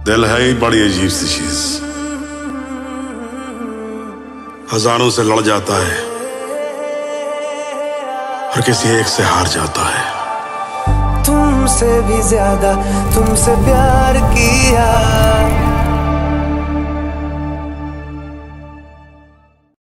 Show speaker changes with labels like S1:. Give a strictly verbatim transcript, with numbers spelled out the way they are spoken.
S1: दिल है ही बड़ी अजीब सी चीज, हजारों से लड़ जाता है और किसी एक से हार जाता है।
S2: तुमसे भी ज्यादा तुमसे प्यार किया।